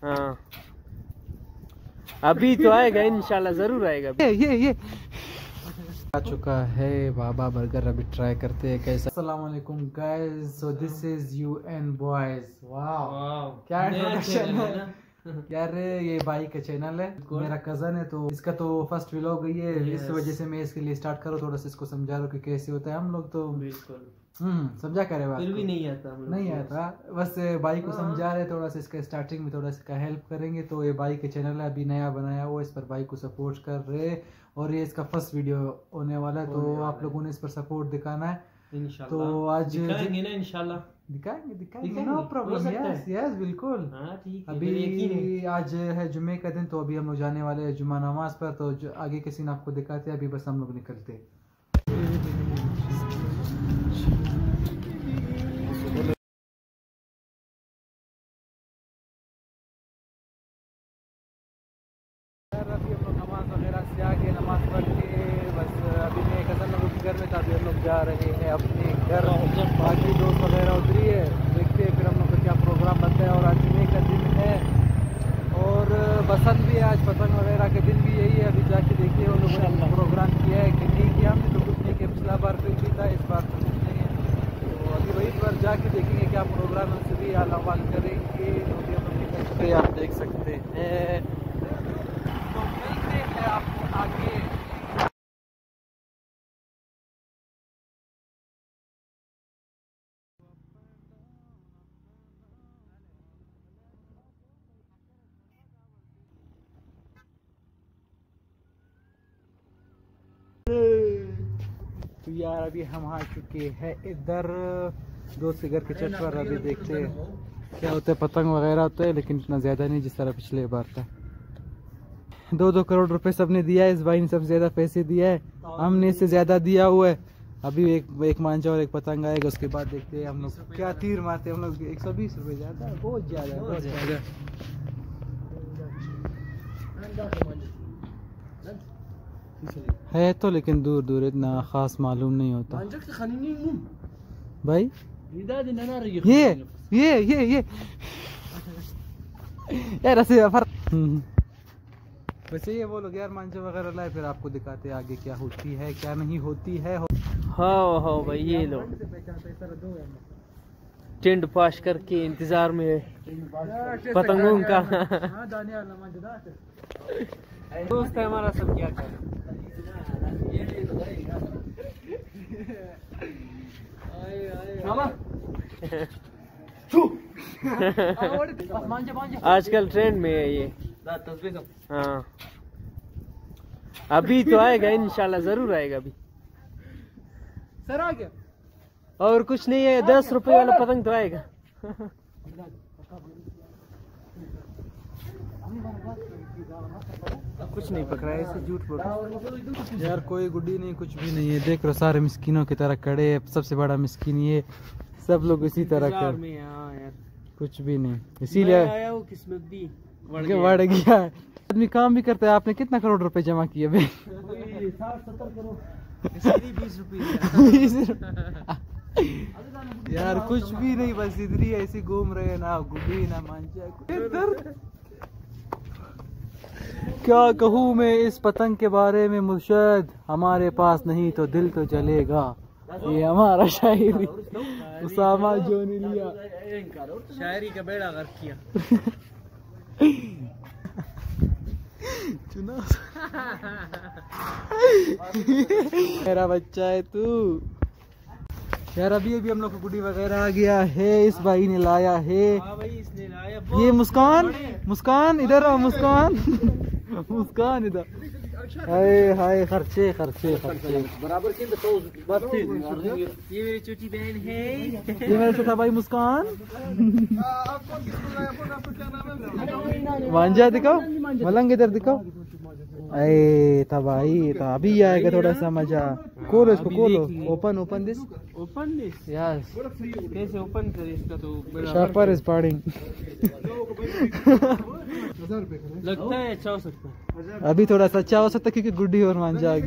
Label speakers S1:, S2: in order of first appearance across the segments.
S1: हाँ अभी तो आएगा इंशाल्लाह, जरूर आएगा। ये आ चुका है बाबा बर्गर, अभी ट्राई करते हैं कैसा। अस्सलाम वालेकुम guys, so this is you and boys. Wow क्या इंट्रोडक्शन है यार। ये भाई का चैनल है, मेरा कजन है, तो इसका तो फर्स्ट व्लॉग है ये। इस वजह से मैं इसके लिए स्टार्ट करूँ, थोड़ा सा इसको समझा रहा हूँ कि कैसे होता है। हम लोग तो बिल्कुल समझा करे बात, फिर भी नहीं आता, नहीं आता, बस भाई को समझा रहे, थोड़ा सा इसका स्टार्टिंग में थोड़ा सा इसका हेल्प करेंगे। तो ये भाई के चैनल है, अभी नया बनाया हुआ, इस पर भाई को सपोर्ट कर रहे, और ये इसका फर्स्ट वीडियो होने वाला है, तो आप लोगों ने इस पर सपोर्ट दिखाना है इंशाल्लाह। तो आज दिखाएंगे ना इंशाल्लाह, दिखाएंगे नो प्रॉब्लम, यस यस बिल्कुल। अभी आज है जुम्मे का दिन, तो अभी हम लोग जाने वाले हैं जुम्मा नमाज पर, तो आगे के सीन आपको दिखाते हैं। अभी बस हम लोग निकलते हैं। अभी हम लोग नमाज वगैरह से आके नमाज पढ़ के बस अभी मैं कज़न लोगों के घर में था, अभी हम लोग जा रहे हैं अपने घर। बाकी दोस्त वगैरह उतरी है, देखते हैं फिर हम लोग का क्या प्रोग्राम बनता है। और आज जुम्मे का दिन है और बसंत भी है, आज पतंग वगैरह के दिन भी यही है। अभी जाके देखिए वो लोगों ने प्रोग्राम किया है कि नहीं किया। हमने तो कुछ नहीं किया, पिछला बार कुछ भी था, इस बार तो कुछ नहीं है। तो अभी वही पर जाके देखेंगे क्या प्रोग्राम है, उससे भी हाल अहवाल करेंगे। तो अभी हम लोग निकल चुके हैं, आप देख सकते हैं। आपको आगे तो यार अभी हम आ चुके हैं इधर दोस्त के घर के छत पर। अभी देखते हैं क्या होता है, पतंग वगैरह होता है, लेकिन इतना ज़्यादा नहीं जिस तरह पिछले बार था। 2-2 करोड़ रुपए सबने दिया है, इस भाई ने सबसे ज्यादा पैसे दिया है, हमने इससे ज्यादा दिया हुआ है। अभी एक मांझा और एक पतंग आएगा, उसके बाद देखते हैं हम लोग क्या तीर मारते हैं। हम लोग 120 रुपए ज्यादा है, बहुत ज्यादा है, बहुत ज्यादा है तो, लेकिन दूर दूर इतना खास मालूम नहीं होता भाई। ये यार ऐसे वैसे ये वो लोग यार मांझे वगैरह लाए, फिर आपको दिखाते हैं आगे क्या होती है क्या नहीं होती है। हाँ भाई ये लोग टेंट पाश करके इंतजार में पतंगों का। दोस्त है हमारा, सब क्या कर आजकल ट्रेंड में है ये। हाँ अभी तो आएगा इंशाल्लाह, जरूर आएगा अभी। सर आ गया और कुछ नहीं है, 10 रुपए वाला पतंग तो आएगा। कुछ नहीं पकड़ा है, ऐसे झूठ बोल यार, कोई गुड्डी नहीं, कुछ भी नहीं है। देख रहे सारे मिस्किनों की तरह खड़े हैं, सबसे बड़ा मिस्किन ये, सब लोग इसी तरह कर, कुछ भी नहीं, इसीलिए बढ़ गया। आदमी काम भी करता है। आपने कितना करोड़ रुपए जमा किए भाई? 60-70 करोड़। यार कुछ भी नहीं, बस इधर ही ऐसे घूम रहे हैं, ना गुड्डी ना मांझा। क्या कहूँ मैं इस पतंग के बारे में मुर्शद, हमारे पास नहीं तो दिल तो चलेगा, ये हमारा शायरी उसामा जो ने लिया, शायरी का बेड़ा गर्क किया। मेरा बच्चा है तू यार। अभी हम लोग को गुड्डी वगैरह आ गया है, इस भाई ने लाया है। इसने लाया ये मुस्कान इधर आओ, मुस्कान इधर। हाय खर्चे बराबर के। ये मेरी छोटी बहन है, ये मेरा छोटा भाई मुस्कान। मांझा दिखाओ, मलंग इधर दिखाओ। अरे तब भाई तो अभी आएगा थोड़ा सा मजा। खोलो इसको, खोलो, ओपन दिस यस। कैसे ओपन कर इसका? तो शार्पर इज पार्टिंग। लगता है अच्छा हो सकता है, अभी थोड़ा सा अच्छा हो सकता है क्योंकि गुड्डी और मांझा आ गई।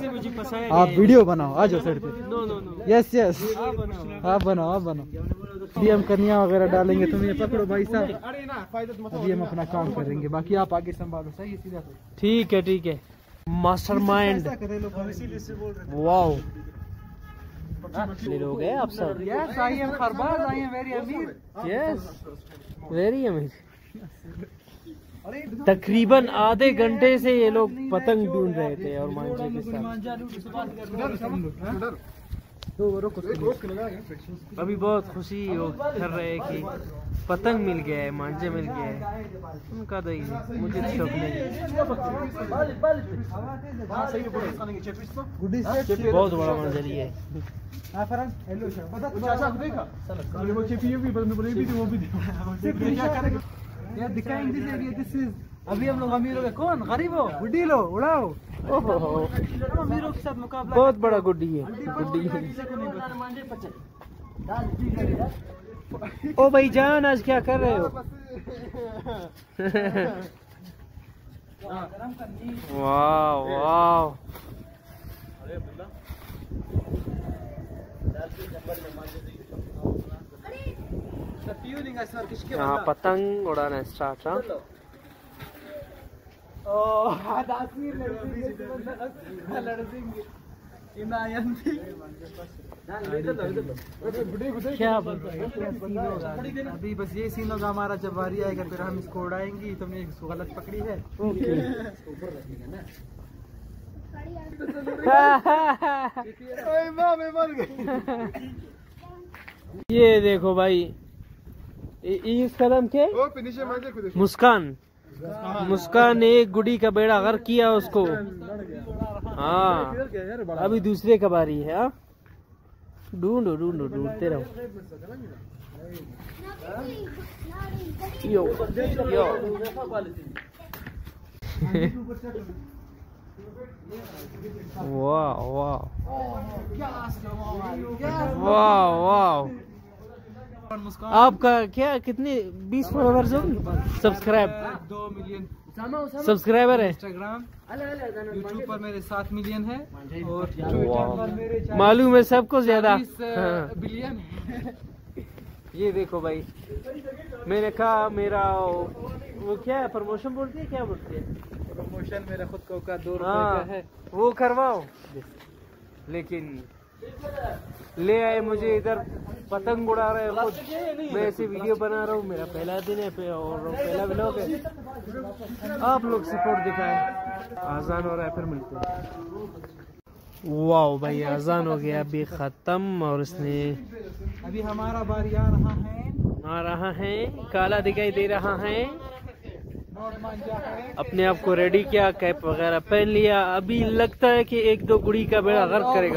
S1: आप वीडियो बनाओ, आ जाओ साइड पे। यस आप बनाओ। अभी हम कन्या वगैरह डालेंगे, तुम ये पकड़ो भाई साहब। अभी हम अपना काम करेंगे, बाकी आप आगे संभालो। सही है, सीधा ठीक है, ठीक है। Mastermind, wow. लोग हैं आप सब। Yes, I am Kharbaz, I am very अमीर। यस, वेरी अमीर। तकरीबन आधे घंटे से ये लोग पतंग ढूंढ रहे थे और मांझे के साथ। अभी बहुत खुशी कर रहे हैं कि पतंग मिल गया है, मांझे मिल गया है। उनका दही मुझे शौक नहीं। बहुत बड़ा मंजर ये है। अभी हम लोग अमीर हो गए। कौन गरीब हो? गुड्डी लो, उड़ाओ। अमीरों के साथ मुकाबला। बहुत बड़ा गुड्डी है, गुड्डी। ओ भाई जान, आज क्या कर रहे हो? वाह वाह, यहाँ पतंग उड़ाना स्टार्ट। क्या अभी बस ये सीन होगा हमारा, जब बारी आएगा फिर हम इसको उड़ाएंगे। तुमने इसको गलत पकड़ी है। ये देखो भाई, इस कदम के मुस्कान, मुस्कान ने एक गुड़ी का बेड़ा गर्क किया उसको। हाँ, अभी दूसरे का बारी है। हाँ, ढूंढो ढूंढो, ढूंढते रहो। यो यो वाह वाह वाह वाह। आपका क्या कितने 20 फॉलोवर्स हो? सब्सक्राइब 2 मिलियन सब्सक्राइबर है। इंस्टाग्राम, यूट्यूब पर मेरे 7 मिलियन है और ट्विटर पर मेरे मालूम है सबको ज्यादा बिलियन। ये देखो भाई, मैंने कहा मेरा वो क्या है, प्रमोशन बोलते हैं, क्या बोलते हैं? प्रमोशन मेरा खुद का 2 रुपए का है, वो करवाओ। लेकिन ले आए मुझे इधर, पतंग उड़ा रहे हैं खुद। मैं ऐसे वीडियो बना रहा हूँ, मेरा पहला दिन है और पहला व्लॉग है। आप लोग सपोर्ट दिखाएं। आजान हो रहा है, फिर मिलते हैं। वाह भाई, आजान हो गया अभी खत्म। और इसने अभी हमारा बारी आ रहा है, काला दिखाई दे रहा है। अपने आप को रेडी किया, कैप वगैरह पहन लिया। अभी लगता है कि 1-2 गुड़ी का बेड़ा गर्क करेगा।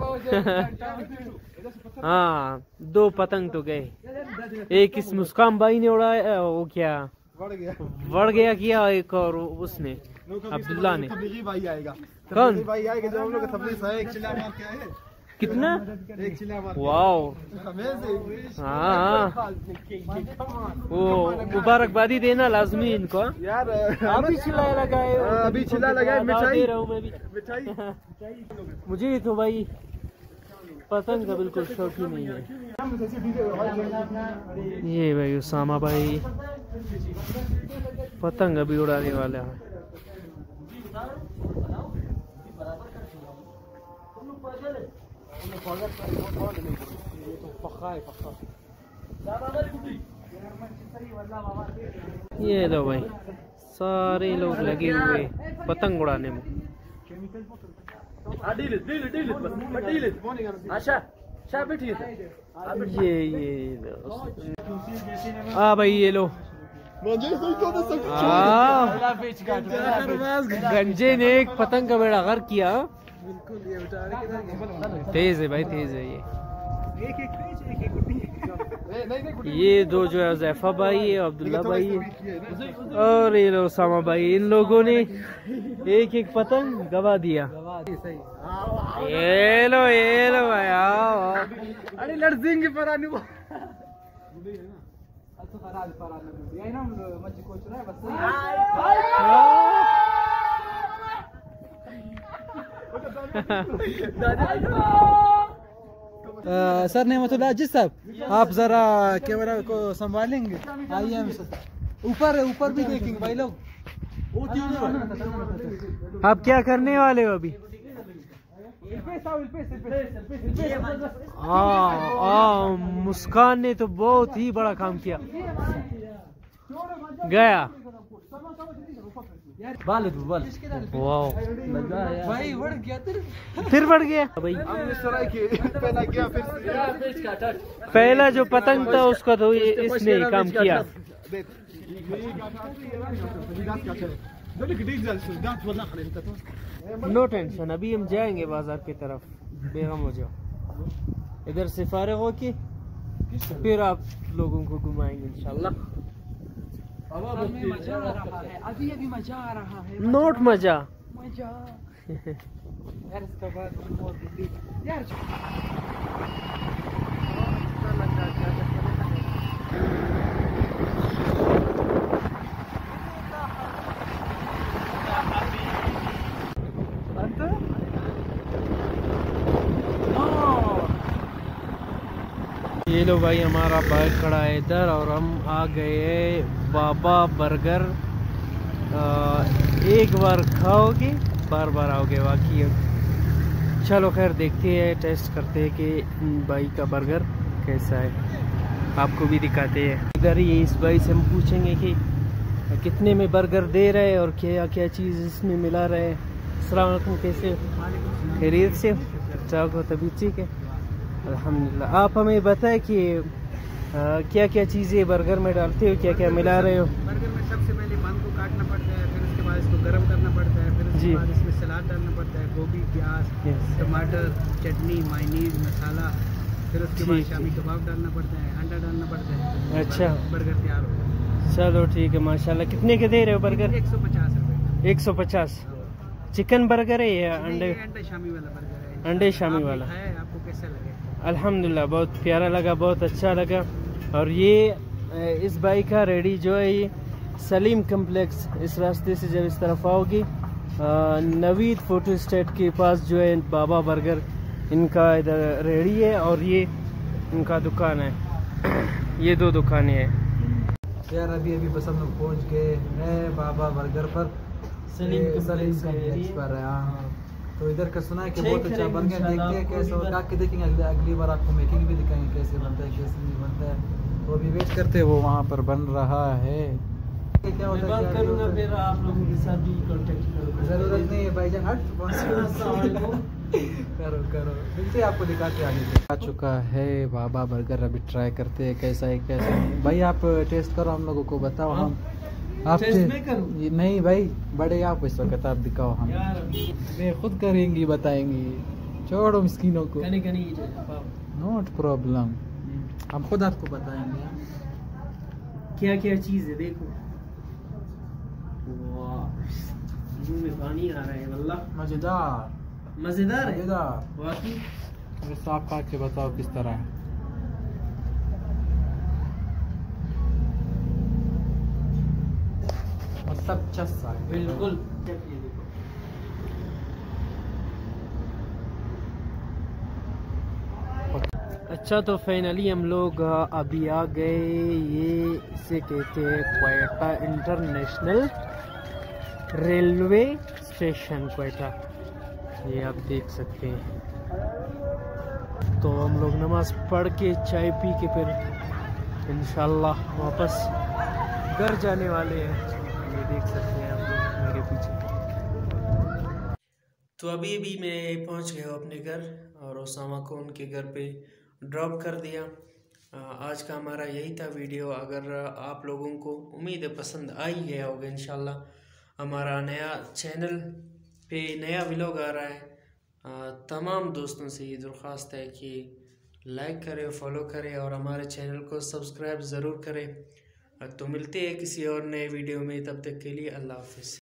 S1: हाँ, 2 पतंग तो गए। एक इस मुस्कान भाई ने उड़ाया, वो क्या बढ़ गया किया। एक और उसने अब्दुल्ला ने। भाई आएगा, कौन भाई आएगा? जो हम लोग कितना? वाओ, हाँ, वो मुबारकबादी देना लाजमी इनको यार। अभी चिल्ला लगाए, अभी चिल्ला लगाए। मिठाई दे रहा हूँ मैं भी, मिठाई। मुझे तो भाई पतंग का बिल्कुल शौक ही नहीं है। ये भाई उसामा भाई पतंग अभी उड़ाने वाला है। ये दो भाई, सारे लोग लगे हुए पतंग उड़ाने में। ये भाई, ये लो। गंजे ने एक पतंग का बेड़ा गर्क किया। तेज है भाई, तेज है ये। ये 2 जो है जैफा भाई है, अब्दुल्ला भाई है, और ये लो उसामा भाई। इन लोगों ने 1-1 पतंग गवा दिया। ये लो भाई, आओ। अरे लड़जेंगे परानी वो। सर नेमतुल्लाह जी साहब, आप जरा कैमरा को संभालेंगे? आइए हम ऊपर भी देखेंगे भाई लोग। आप क्या करने वाले हो अभी? मुस्कान ने तो बहुत ही बड़ा काम किया। गया वाह भाई, बढ़ गया फिर बढ़ गया भाई। पहला जो पतंग था उसका तो इसने काम किया। नो टेंशन, अभी हम जाएंगे बाजार की तरफ। बेगम हो जाओ, इधर से फारिग हो के फिर आप लोगों को घुमाएंगे इंशाल्लाह। मजा आ रहा है, अभी मजा आ रहा है। नोट मजा यार, इसका बाद यार ये लो भाई, हमारा बाइक खड़ा है इधर और हम आ गए बाबा बर्गर। एक बार खाओगे बार बार आओगे वाकई। चलो खैर, देखते हैं, टेस्ट करते हैं कि भाई का बर्गर कैसा है, आपको भी दिखाते हैं। इधर ही इस भाई से हम पूछेंगे कि कितने में बर्गर दे रहे हैं और क्या क्या चीज़ इसमें मिला रहे हैं। अस्सलाम वालेकुम, कैसे हो? खैरियत से हो? चाहो तभी ठीक है, अल्हम्दुलिल्लाह। आप हमें बताएं कि क्या क्या चीज़ें बर्गर में डालते हो, क्या क्या मिला रहे हो?
S2: बर्गर में सबसे पहले बन को काटना पड़ता है, फिर उसके बाद इसको गर्म करना पड़ता है, फिर उसके बाद इसमें सलाद डालना पड़ता है, गोभी, प्याज, टमाटर, चटनी, मायनीज, मसाला, फिर उसके बाद शामी कबाब डालना पड़ता है, अंडा डालना पड़ता है।
S1: अच्छा,
S2: बर्गर तैयार हो गया।
S1: चलो ठीक है, माशाल्लाह। कितने के दे रहे हो बर्गर?
S2: 150 रुपये।
S1: 150। चिकन बर्गर है या अंडे?
S2: अंडे शामी वाला बर्गर है।
S1: अंडे शामी वाला
S2: है, आपको कैसा लगे?
S1: अल्हम्दुलिल्लाह, बहुत प्यारा लगा, बहुत अच्छा लगा। और ये इस बाइक का रेडी जो है ये सलीम कम्प्लेक्स, इस रास्ते से जब इस तरफ आओगी नवीद फोटो स्टेट के पास जो है बाबा बर्गर, इनका इधर रेडी है और ये इनका दुकान है। ये दो दुकानें हैं यार। अभी बस हम लोग पहुँच गए हैं बाबा बर्गर पर, सलीम कम्प्लेक्स पर। हाँ, तो इधर का सुना है कि बहुत अच्छा बर्गर। देखते हैं कैसे होगा, के देखेंगे अगली बार आपको मेकिंग भी दिखाएंगे कैसे बनता है कैसे नहीं बनता है। तो अभी वेट करते हैं, वो वहाँ पर बन रहा है। क्या होता है, करूँगा फिर आप लोगों के साथ भी कांटेक्ट करूँगा। जरूरत नहीं है भाईजान, हट करो मिलते हैं, आपको दिखाते आगे। आ चुका है बाबा बर्गर, अभी ट्राई करते हैं कैसा है कैसा नहीं। भाई आप टेस्ट करो, हम लोगों को बताओ। हम आप नहीं भाई, बड़े आप इस वक्त, आप दिखाओ। हम मैं खुद करेंगी, बताएंगी, छोड़ो मिस्किनों को। नोट प्रॉब्लम, हम खुद आपको बताएंगे क्या क्या चीज़ है। देखो, मुंह में पानी आ रहा है वल्लाह। मजेदार है वाकई। साफ खा के बताओ किस तरह है। सब चस्सा है बिल्कुल। अच्छा, तो फाइनली हम लोग अभी आ गए, ये इसे कहते हैं Quetta international railway station Quetta. ये आप देख सकते हैं। तो हम लोग नमाज पढ़ के चाय पी के फिर इंशाल्लाह वापस घर जाने वाले हैं। ये देख सकते हैं आप लोग मेरे पीछे। तो अभी मैं पहुंच गया हूँ अपने घर और उसामा को उनके घर पे ड्रॉप कर दिया। आज का हमारा यही था वीडियो। अगर आप लोगों को उम्मीद है पसंद आ ही गया होगा इंशाल्लाह। हमारा नया चैनल पे नया व्लॉग आ रहा है। तमाम दोस्तों से ये दरख्वास्त है कि लाइक करें, फॉलो करें और हमारे चैनल को सब्सक्राइब ज़रूर करें। तो मिलते हैं किसी और नए वीडियो में, तब तक के लिए अल्लाह हाफ़िज़।